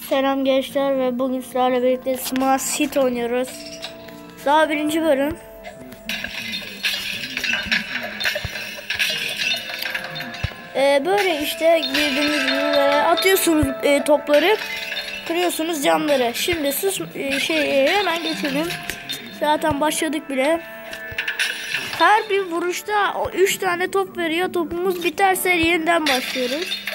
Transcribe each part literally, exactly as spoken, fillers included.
Selam gençler ve bugün sizlerle birlikte Smart City oynuyoruz. Daha birinci bölüm. Ee, böyle işte girdiğiniz gibi atıyorsunuz e, topları, kırıyorsunuz camları. Şimdi sus e, şey e, hemen geçelim. Zaten başladık bile. Her bir vuruşta o üç tane top veriyor. Topumuz biterse yeniden başlıyoruz.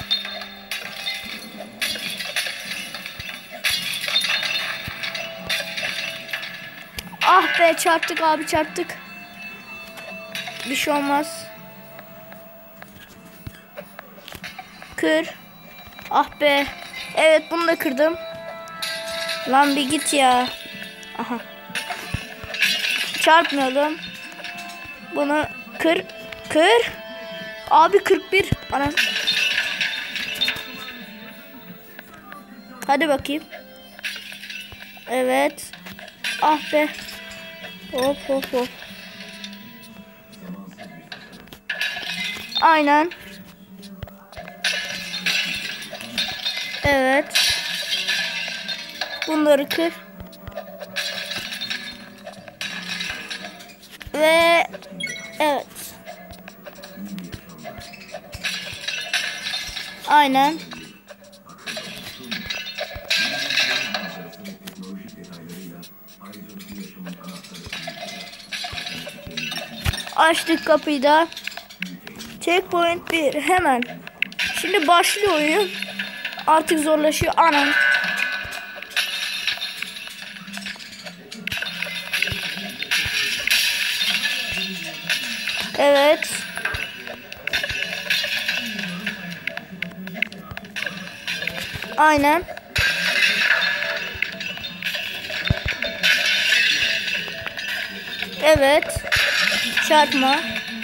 Ah be, çarptık abi, çarptık. Bir şey olmaz. Kır. Ah be. Evet, bunu da kırdım. Lan bir git ya. Aha. Çarpmayalım. Bunu kır. Kır. Abi kırk bir. Ana. Hadi bakayım. Evet. Ah be. Hop hop hop. Aynen. Evet. Bunları kır. Ve evet. Aynen. Açtık kapıyı da. Checkpoint bir hemen. Şimdi başlıyor oyun. Artık zorlaşıyor. Anam. Evet. Aynen. Evet. Çarpma.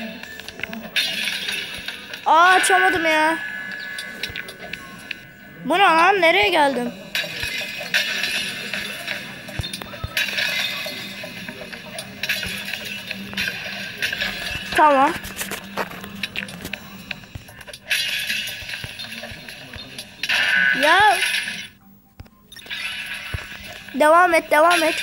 Aa, açamadım ya. Bu ne lan? Nereye geldim? Tamam. Ya. Devam et, devam et.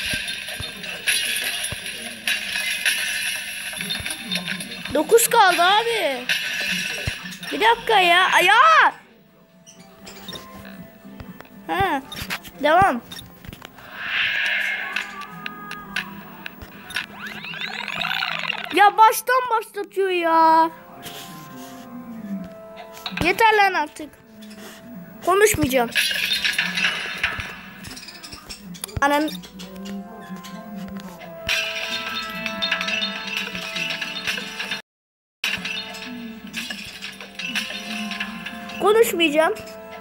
Dokuz kaldı abi. Bir dakika ya. Ya. Ha. Devam. Ya baştan başlatıyor ya. Yeter lan artık. Konuşmayacağım. Anam. Konuşmayacağım.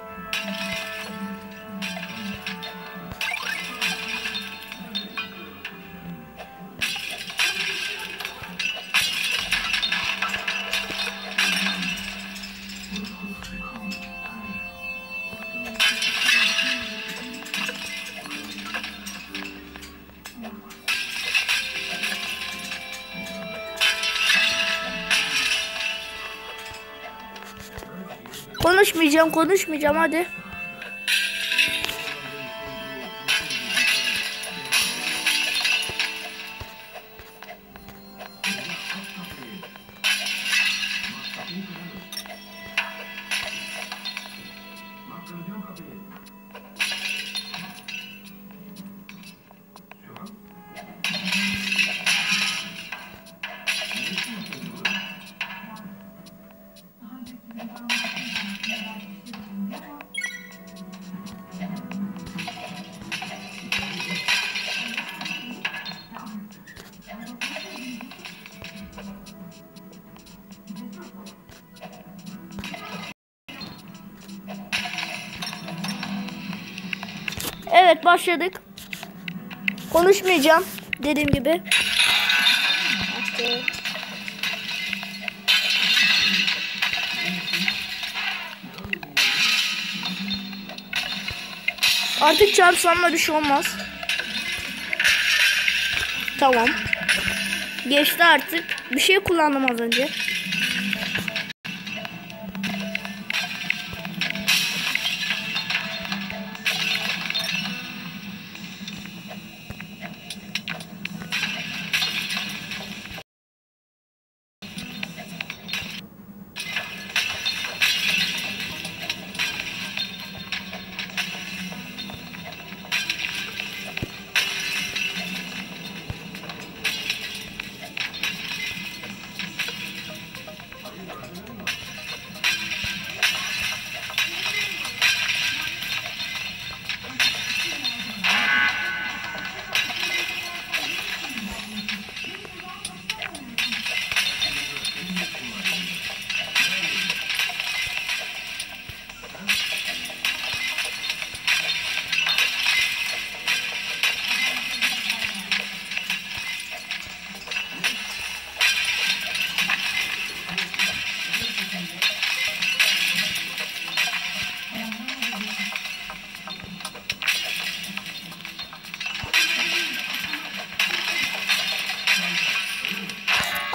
Konuşmayacağım, konuşmayacağım hadi. Evet, başladık. Konuşmayacağım dediğim gibi. Artık çarpsam bir şey olmaz. Tamam. Geçti artık. Bir şey kullandım az önce.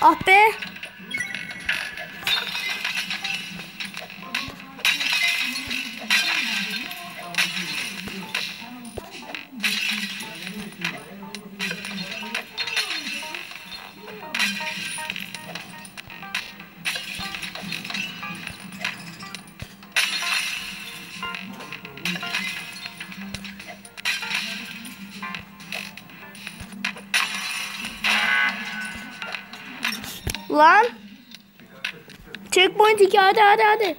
Ah be. Lan. Checkpoint iki, hadi hadi hadi.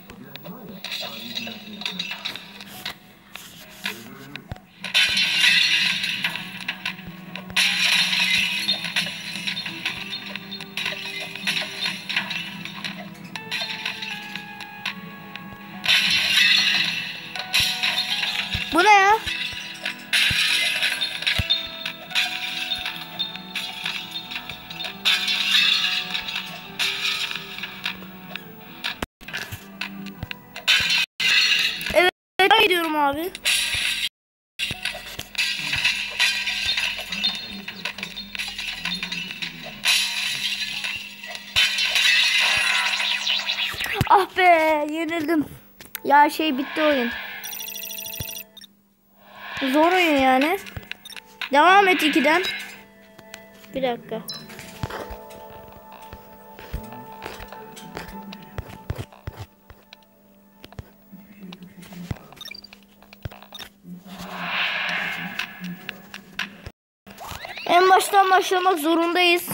Bu ne ya? Evet, ben gidiyorum abi. Ah be, yenildim. Ya şey bitti oyun. Zor oyun yani. Devam et ikiden. Bir dakika. En baştan başlamak zorundayız.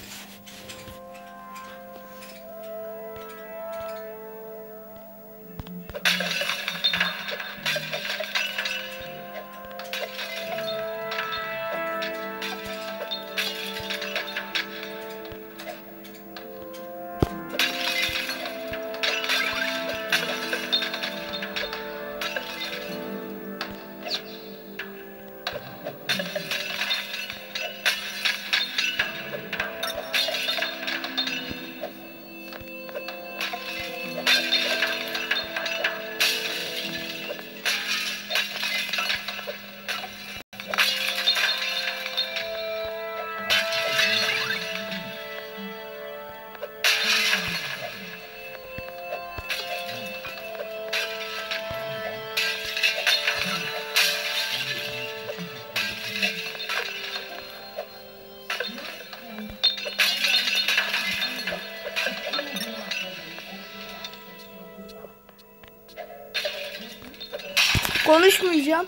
Konuşmayacağım.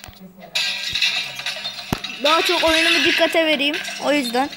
Daha çok oyunumu dikkate vereyim. O yüzden.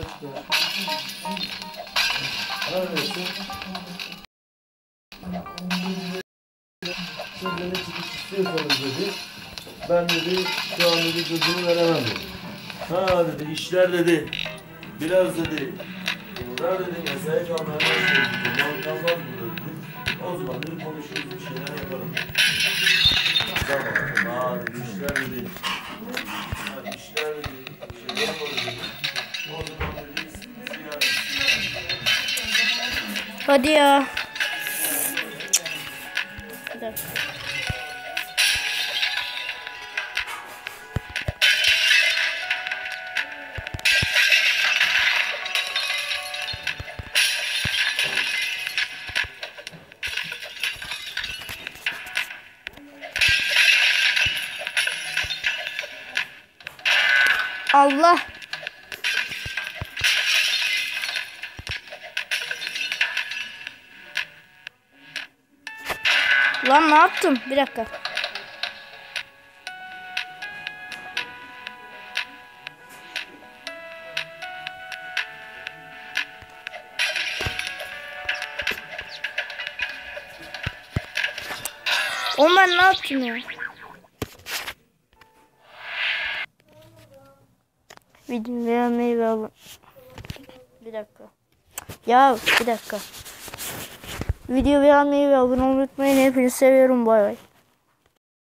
Neredesin? Siz de ne çıkış istiyorsanız dedi. Ben dedi şu an dedi çocuğunu veremem dedi. Ha dedi işler dedi. Biraz dedi. Burada dedi mesai kalmaya başlıyor. Zaman kalmaz burada dedi. O zaman dedi konuşuruz bir şeyler yapalım. Tamam. Ha dedi işler dedi. Ha işler dedi. Bir şeyler yapalım dedi. O zaman dedi ziyaret. Hadi ya. Bir dakika. Allah. Lan ne yaptım? Bir dakika. Oğlum ben ne yaptım ya? Videoyu beğenmeyi ve abone... Bir dakika. Ya bir dakika. Videoyu beğenmeyi ve abone olmayı unutmayın. Hepinizi seviyorum. Bay bay.